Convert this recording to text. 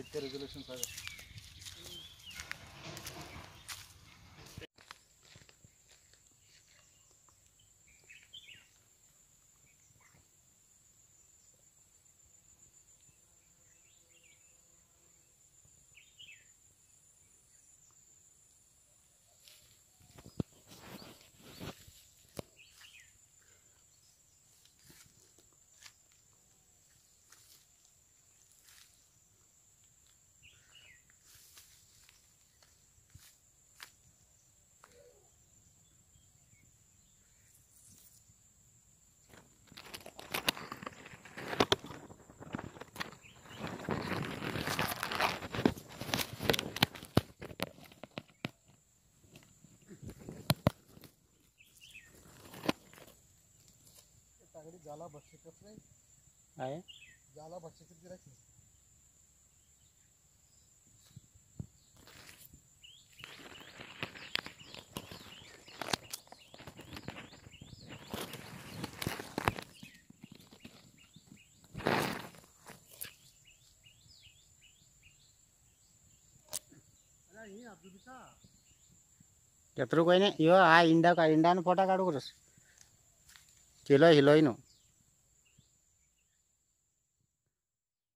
इतकं रेझोल्युशन सगळं. जाला भक्षकच नाही आहे, जाला भक्षकच गिरायचं. केतरू कोई नहीं यो आ इंडा का इंडा ने फोटा काढू करस किलो हिलोई नो.